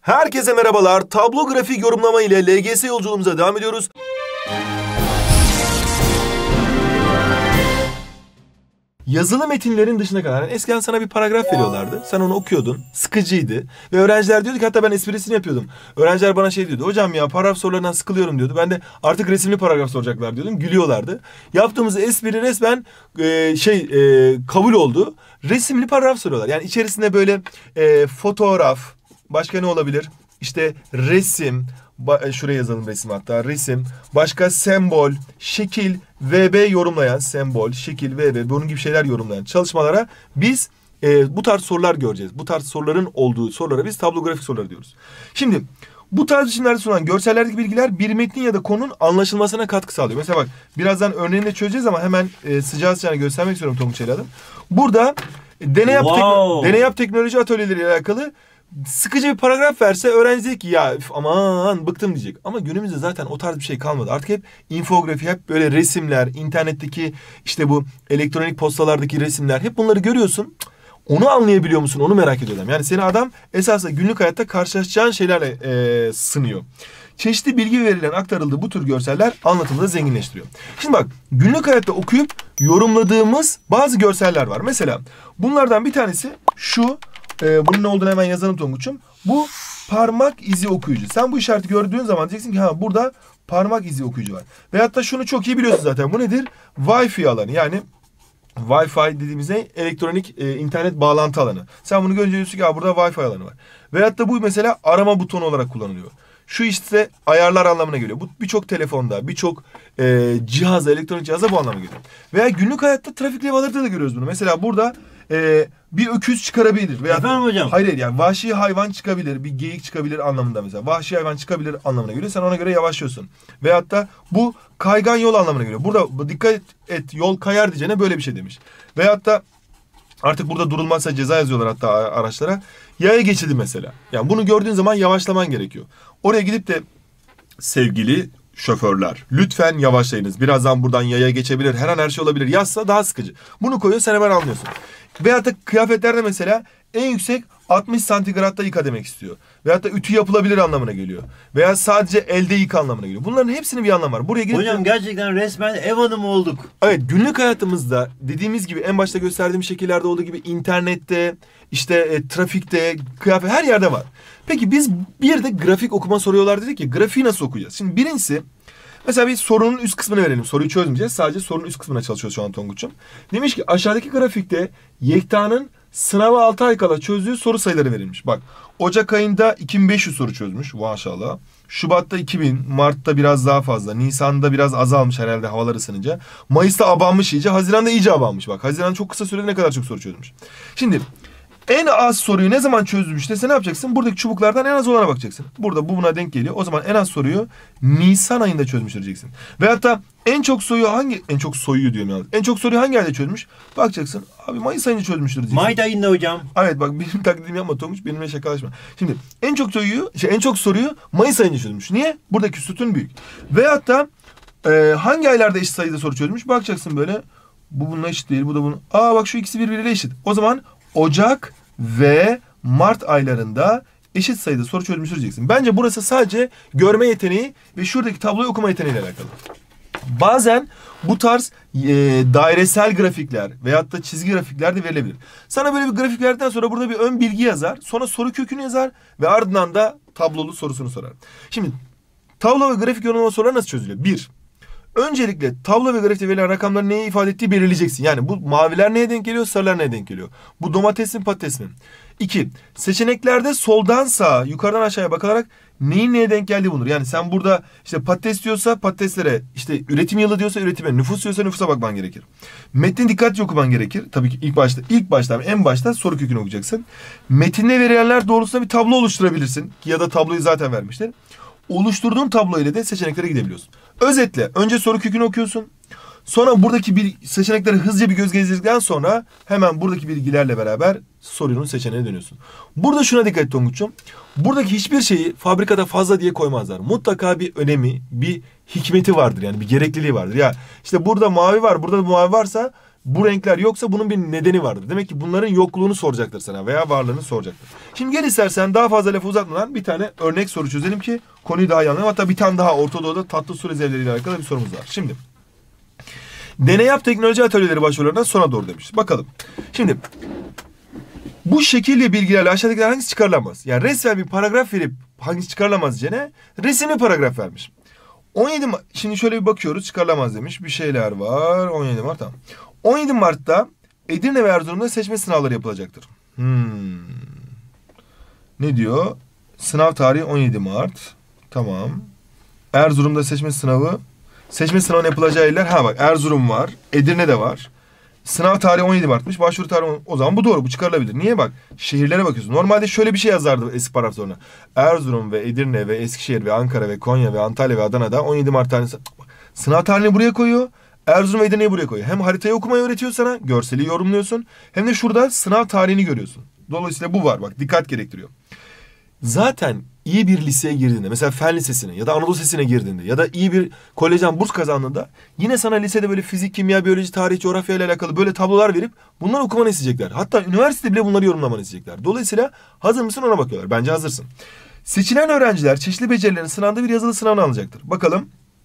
Herkese merhabalar. Tablo grafik yorumlama ile LGS yolculuğumuza devam ediyoruz. Yazılı metinlerin dışına kadar. Yani eskiden sana bir paragraf veriyorlardı. Sen onu okuyordun. Sıkıcıydı. Ve öğrenciler diyordu ki, hatta ben esprisini yapıyordum. Öğrenciler bana şey diyordu. Hocam ya paragraf sorularından sıkılıyorum diyordu. Ben de artık resimli paragraf soracaklar diyordum. Gülüyorlardı. Yaptığımız espri resmen kabul oldu. Resimli paragraf soruyorlar. Yani içerisinde böyle fotoğraf, başka ne olabilir? İşte resim, şuraya yazalım resim hatta. Resim, başka sembol, şekil, VB yorumlayan, sembol, şekil, VB, bunun gibi şeyler yorumlayan çalışmalara biz bu tarz sorular göreceğiz. Bu tarz soruların olduğu sorulara biz tablo grafik soruları diyoruz. Şimdi bu tarz biçimlerde sunulan görsellerdeki bilgiler bir metnin ya da konunun anlaşılmasına katkı sağlıyor. Mesela bak, birazdan örneğini de çözeceğiz ama hemen sıcağı sıcağına göstermek istiyorum Tonguç Evladım. Burada deney yap teknoloji atölyeleriyle alakalı sıkıcı bir paragraf verse öğrenci diyecek ki ya aman bıktım diyecek. Ama günümüzde zaten o tarz bir şey kalmadı. Artık hep infografi, hep böyle resimler, internetteki işte bu elektronik postalardaki resimler, hep bunları görüyorsun. Onu anlayabiliyor musun? Onu merak ediyorum. Yani seni adam esasında günlük hayatta karşılaşacağın şeylerle sınıyor. Çeşitli bilgi verilen aktarıldığı bu tür görseller anlatımı da zenginleştiriyor. Şimdi bak, günlük hayatta okuyup yorumladığımız bazı görseller var. Mesela bunlardan bir tanesi şu. Bunun ne olduğunu hemen yazalım Tonguç'um. Bu parmak izi okuyucu. Sen bu işareti gördüğün zaman diyeceksin ki ha, burada parmak izi okuyucu var. Veyahut da şunu çok iyi biliyorsun zaten. Bu nedir? Wi-Fi alanı. Yani Wi-Fi dediğimizde elektronik internet bağlantı alanı. Sen bunu görünce diyorsun ki ha, burada Wi-Fi alanı var. Veyahut da bu mesela arama butonu olarak kullanılıyor. Şu işte ayarlar anlamına geliyor. Bu birçok telefonda, birçok cihazda, elektronik cihazda bu anlama geliyor. Veya günlük hayatta trafik levhalarında da görüyoruz bunu. Mesela burada bir öküz çıkarabilir. Veya, efendim hocam? Hayır, yani vahşi hayvan çıkabilir, bir geyik çıkabilir anlamında mesela. Vahşi hayvan çıkabilir anlamına geliyor. Sen ona göre yavaşlıyorsun. Veyahut da bu kaygan yol anlamına geliyor. Burada dikkat et, yol kayar diyeceğine böyle bir şey demiş. Veyahut da artık burada durulmazsa ceza yazıyorlar hatta araçlara. Yaya geçidi mesela. Yani bunu gördüğün zaman yavaşlaman gerekiyor. Oraya gidip de sevgili şoförler, lütfen yavaşlayınız. Birazdan buradan yaya geçebilir, her an her şey olabilir yazsa daha sıkıcı. Bunu koyuyor, sen hemen anlıyorsun. Veyahut da kıyafetlerde mesela en yüksek 60 santigratta yıka demek istiyor. Veyahut da ütü yapılabilir anlamına geliyor. Veya sadece elde yıka anlamına geliyor. Bunların hepsinin bir anlamı var. Buraya Hocam gerçekten resmen ev hanımı olduk. Evet, günlük hayatımızda dediğimiz gibi en başta gösterdiğim şekillerde olduğu gibi internette, işte trafikte, kıyafet, her yerde var. Peki biz bir de grafik okuma soruyorlar dedik ki, grafiği nasıl okuyacağız? Şimdi birincisi, mesela bir sorunun üst kısmını verelim. Soruyu çözmeyeceğiz. Sadece sorunun üst kısmına çalışıyoruz şu an Tonguç'um. Demiş ki aşağıdaki grafikte Yekta'nın sınava 6 ay kala çözdüğü soru sayıları verilmiş. Bak, Ocak ayında 2500 soru çözmüş maşallah. Şubat'ta 2000, Mart'ta biraz daha fazla, Nisan'da biraz azalmış herhalde havalar ısınınca. Mayıs'ta abanmış iyice, Haziran'da iyice abanmış. Bak, Haziran çok kısa sürede ne kadar çok soru çözmüş. Şimdi en az soruyu ne zaman çözmüş dese ne yapacaksın? Buradaki çubuklardan en az olana bakacaksın. Burada bu buna denk geliyor. O zaman en az soruyu Nisan ayında çözmüş diyeceksin. Veyahut da en çok soruyu diyorum yalnız. En çok soruyu hangi ayda çözmüş? Bakacaksın. Abi Mayıs ayında çözmüştür diyeceksin. Mayıs ayında hocam. Evet bak, benim taklidimi yapma Tonguç, benimle şakalaşma. Şimdi en çok soruyu Mayıs ayında çözmüş. Niye? Buradaki sütun büyük. Veyahut da hangi aylarda eşit sayıda soru çözmüş? Bakacaksın böyle. Bu bununla eşit değil, bu da bunun. Aa bak, şu ikisi birbiriyle eşit. O zaman Ocak ve Mart aylarında eşit sayıda soru çözmüştür diyeceksin. Bence burası sadece görme yeteneği ve şuradaki tabloyu okuma yeteneğiyle alakalı. Bazen bu tarz dairesel grafikler veyahut da çizgi grafikler de verilebilir. Sana böyle bir grafik verdikten sonra burada bir ön bilgi yazar. Sonra soru kökünü yazar ve ardından da tablolu sorusunu sorar. Şimdi tablo ve grafik yorumlama soruları nasıl çözülüyor? 1. Öncelikle tablo ve grafikte verilen rakamların neyi ifade ettiği belirleyeceksin. Yani bu maviler neye denk geliyor, sarılar neye denk geliyor? Bu domates mi, patates mi? 2. Seçeneklerde soldan sağa, yukarıdan aşağıya bakılarak neyin neye denk geldiği bulunur. Yani sen burada işte patates diyorsa patateslere, işte üretim yılı diyorsa üretime, nüfus diyorsa nüfusa bakman gerekir. Metni dikkatli okuman gerekir. Tabii ki en başta soru kökünü okuyacaksın. Metinde verilenler doğrultusunda bir tablo oluşturabilirsin. Ya da tabloyu zaten vermişler. Oluşturduğun tablo ile de seçeneklere gidebiliyorsun. Özetle önce soru kökünü okuyorsun. Sonra buradaki bir seçenekleri hızlıca bir göz gezdirdikten sonra hemen buradaki bilgilerle beraber sorunun seçeneğine dönüyorsun. Burada şuna dikkat et Tonguç'um. Buradaki hiçbir şeyi fabrikada fazla diye koymazlar. Mutlaka bir önemi, bir hikmeti vardır, yani bir gerekliliği vardır. Ya işte burada mavi var, burada da mavi varsa bu renkler yoksa bunun bir nedeni vardır. Demek ki bunların yokluğunu soracaktır sana veya varlığını soracaktır. Şimdi gel istersen daha fazla lafı uzatmadan bir tane örnek soru çözelim ki konuyu daha iyi anlayalım. Hatta bir tane daha Orta Doğu'da tatlı su rezervleriyle alakalı bir sorumuz var. Şimdi deney yap teknoloji atölyeleri başvurularından sona doğru demiş. Bakalım. Şimdi bu şekil ve bilgilerle aşağıdakiler hangisi çıkarılamaz? Yani resmen bir paragraf verip hangisi çıkarılamaz diyeceğine resimli paragraf vermiş. 17 şimdi şöyle bir bakıyoruz, çıkarılamaz demiş. Bir şeyler var. 17 Mart tamam. 17 Mart'ta Edirne ve Erzurum'da seçme sınavları yapılacaktır. Ne diyor? Sınav tarihi 17 Mart. Tamam. Erzurum'da seçme sınavı. Seçme sınavının yapılacağı yerler. Ha bak, Erzurum var. Edirne de var. Sınav tarihi 17 Mart'mış. Başvuru tarihi o zaman bu doğru. Bu çıkarılabilir. Niye bak? Şehirlere bakıyorsun. Normalde şöyle bir şey yazardı eski paragraf sonra. Erzurum ve Edirne ve Eskişehir ve Ankara ve Konya ve Antalya ve Adana'da 17 Mart tarihi sınav tarihini buraya koyuyor. Erzurum ve Edirne'yi buraya koyuyor. Hem haritayı okumayı öğretiyor sana. Görseli yorumluyorsun. Hem de şurada sınav tarihini görüyorsun. Dolayısıyla bu var. Bak, dikkat gerektiriyor. Zaten iyi bir liseye girdiğinde, mesela Fen Lisesi'ne ya da Anadolu Lisesi'ne girdiğinde ya da iyi bir kolejden burs kazandığında yine sana lisede böyle fizik, kimya, biyoloji, tarih, coğrafya ile alakalı böyle tablolar verip bunları okumanı isteyecekler. Hatta üniversitede bile bunları yorumlamanı isteyecekler. Dolayısıyla hazır mısın ona bakıyorlar. Bence hazırsın. Seçilen öğrenciler çeşitli becerilerin sınavında bir yazılı sınavına alacaktır. Bakalım.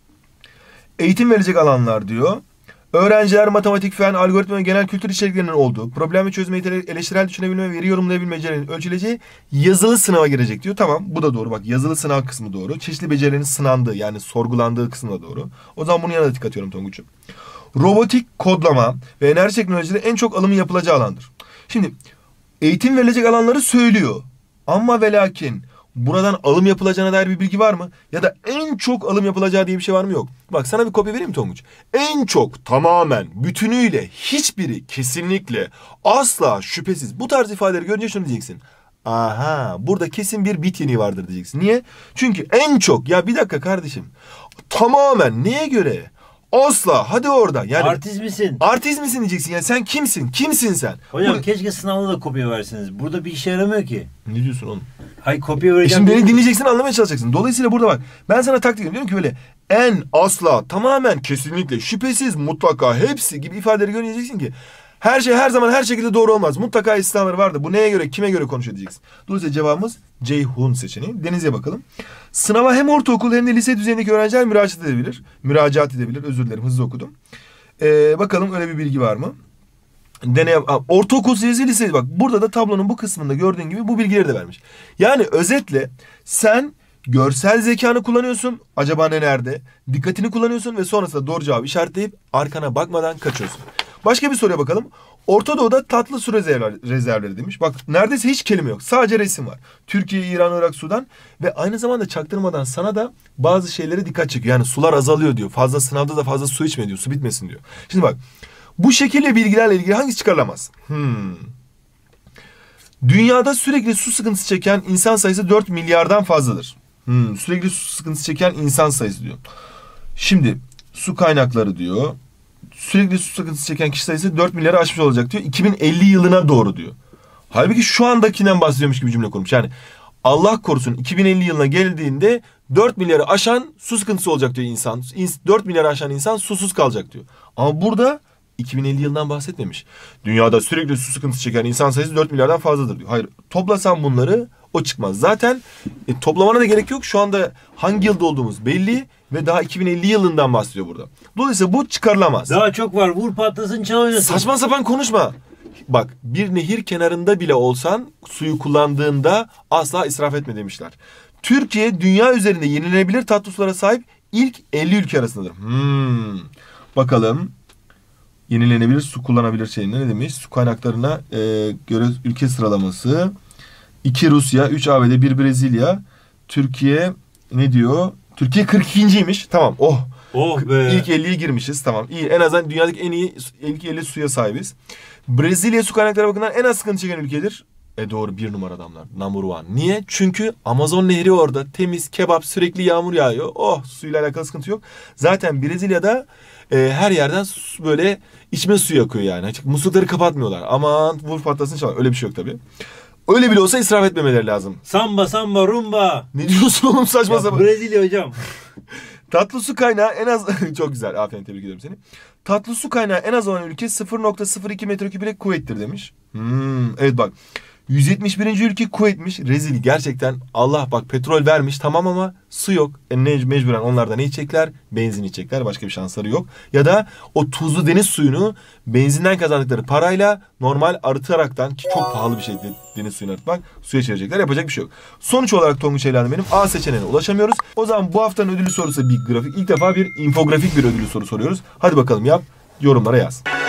Eğitim verecek alanlar diyor. Öğrenciler matematik, fen, algoritma ve genel kültür içeriklerinin olduğu, problemi çözme yeteneği, eleştirel düşünebilme ve veri yorumlayabilme becerilerinin ölçüleceği yazılı sınava girecek diyor. Tamam, bu da doğru. Bak, yazılı sınav kısmı doğru. Çeşitli becerilerin sınandığı, yani sorgulandığı kısmı da doğru. O zaman bunun yanına dikkat atıyorum Tonguç'um. Robotik, kodlama ve enerji teknolojileri en çok alımın yapılacağı alandır. Şimdi eğitim verilecek alanları söylüyor. Ama ve lakin buradan alım yapılacağına dair bir bilgi var mı? Ya da en çok alım yapılacağı diye bir şey var mı? Yok. Bak, sana bir kopya vereyim mi Tonguç? En çok, tamamen, bütünüyle, hiçbiri, kesinlikle, asla, şüphesiz bu tarz ifadeleri görünce şunu diyeceksin. Aha, burada kesin bir bit yeniği vardır diyeceksin. Niye? Çünkü en çok, ya bir dakika kardeşim. Tamamen neye göre? Asla, hadi oradan. Yani Artist misin? artist misin diyeceksin. Yani sen kimsin? Kimsin sen? Hocam keşke sınavda da kopya verseniz. Burada bir işe yaramıyor ki. Ne diyorsun oğlum? Hay kopya vereceğim. Şimdi beni dinleyeceksin, anlamaya çalışacaksın. Dolayısıyla burada bak, ben sana taktik ediyorum. Diyorum ki böyle en, asla, tamamen, kesinlikle, şüphesiz, mutlaka, hepsi gibi ifadeleri göreceksin ki her şey her zaman her şekilde doğru olmaz. Mutlaka istisnaları vardır. Bu neye göre, kime göre konuşuyor diyeceksin. Dolayısıyla cevabımız Ceyhun seçeneği. Deniz'e bakalım. Sınava hem ortaokul hem de lise düzeyindeki öğrenciler müracaat edebilir. Özür dilerim, hızlı okudum. Bakalım öyle bir bilgi var mı? Ortaokul seviyesi, lise, bak burada da tablonun bu kısmında gördüğün gibi bu bilgileri de vermiş. Yani özetle sen görsel zekanı kullanıyorsun. Acaba ne nerede? Dikkatini kullanıyorsun ve sonrasında doğru cevabı işaretleyip arkana bakmadan kaçıyorsun. Başka bir soruya bakalım. Orta Doğu'da tatlı su rezervleri demiş. Bak, neredeyse hiç kelime yok. Sadece resim var. Türkiye, İran, Irak, Sudan ve aynı zamanda çaktırmadan sana da bazı şeylere dikkat çekiyor. Yani sular azalıyor diyor. Fazla sınavda da fazla su içme diyor. Su bitmesin diyor. Şimdi bak, bu şekilde bilgilerle ilgili hangisi çıkarılamaz? Dünyada sürekli su sıkıntısı çeken insan sayısı 4 milyardan fazladır. Sürekli su sıkıntısı çeken insan sayısı diyor. Şimdi su kaynakları diyor. Sürekli su sıkıntısı çeken kişi sayısı 4 milyarı aşmış olacak diyor. 2050 yılına doğru diyor. Halbuki şu andakinden bahsediyormuş gibi cümle kurmuş. Yani Allah korusun 2050 yılına geldiğinde 4 milyarı aşan su sıkıntısı olacak diyor insan. 4 milyarı aşan insan susuz kalacak diyor. Ama burada 2050 yılından bahsetmemiş. Dünyada sürekli su sıkıntısı çeken insan sayısı 4 milyardan fazladır diyor. Hayır, toplasan bunları o çıkmaz. Zaten toplamana da gerek yok. Şu anda hangi yılda olduğumuz belli ve daha 2050 yılından bahsediyor burada. Dolayısıyla bu çıkarılamaz. Daha çok var. Vur patlasın, çal oynasın. Saçma sapan konuşma. Bak, bir nehir kenarında bile olsan suyu kullandığında asla israf etme demişler. Türkiye dünya üzerinde yenilenebilir tatlı sulara sahip ilk 50 ülke arasındadır. Bakalım. Yenilenebilir su kullanabilir şeyinde ne demiş? Su kaynaklarına göre ülke sıralaması. 2 Rusya, 3 ABD, 1 Brezilya. Türkiye ne diyor? Türkiye 42.ymiş. Tamam. Oh be. İlk 50'ye girmişiz. Tamam. İyi. En azından dünyadaki en iyi ilk 50 suya sahibiz. Brezilya su kaynakları bakımından en az sıkıntı çeken ülkedir. Doğru, 1 numara adamlar. Number one. Niye? Çünkü Amazon Nehri orada. Temiz, kebap, sürekli yağmur yağıyor. Suyla alakalı sıkıntı yok. Zaten Brezilya'da her yerden böyle içme suyu akıyor yani. Muslukları kapatmıyorlar. Aman vur patlasın çalar. Öyle bir şey yok tabii. Öyle bile olsa israf etmemeleri lazım. Samba samba rumba. Ne diyorsun oğlum, saçma sapan. Brezilya hocam. Tatlı su kaynağı en az... Çok güzel. Aferin, tebrik ederim seni. Tatlı su kaynağı en az olan ülke 0,02 metreküple Kuveyt'tir demiş. Evet bak. 171. ülke Kuveyt'miş. Rezil gerçekten. Allah bak petrol vermiş tamam ama su yok. Mecburen onlar da ne içecekler? Benzin içecekler. Başka bir şansları yok. Ya da o tuzlu deniz suyunu benzinden kazandıkları parayla normal arıtaraktan, ki çok pahalı bir şey deniz suyunu arıtmak, suya çevirecekler. Yapacak bir şey yok. Sonuç olarak Tonguç Evladım benim A seçeneğine ulaşamıyoruz. O zaman bu haftanın ödülü sorusu bir grafik. İlk defa bir infografik bir ödülü soru soruyoruz. Hadi bakalım yap. Yorumlara yaz.